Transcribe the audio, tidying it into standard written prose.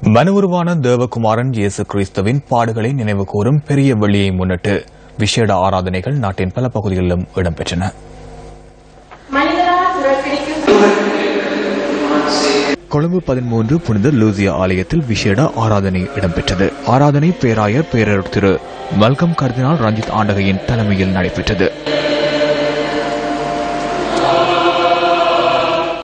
மனுவுருவான தேவகுமாரன் இயேசு கிறிஸ்துவின் பாடுகளை நினைவு கூறும் பெரிய வெள்ளியை முன்னிட்டு விசேட ஆராதனைகள் நாட்டின் பல பகுதிகளிலும் இடம்பெற்றன. கொழும்பு 13 புனித லூசியா ஆலயத்தில் விசேட ஆராதனை இடம்பெற்றது. ஆராதனை பேராயர் பேரர் திரு மல்கம் கர்தினால் ரஞ்சித் ஆண்டகையின் தலைமையில் நடைபெற்றது.